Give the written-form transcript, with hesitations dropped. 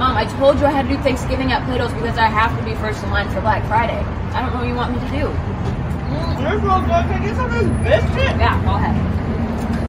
Mom, I told you I had to do Thanksgiving at Plato's because I have to be first in line for Black Friday. I don't know what you want me to do. You're so good. Can I get some of this biscuit? Yeah, go ahead.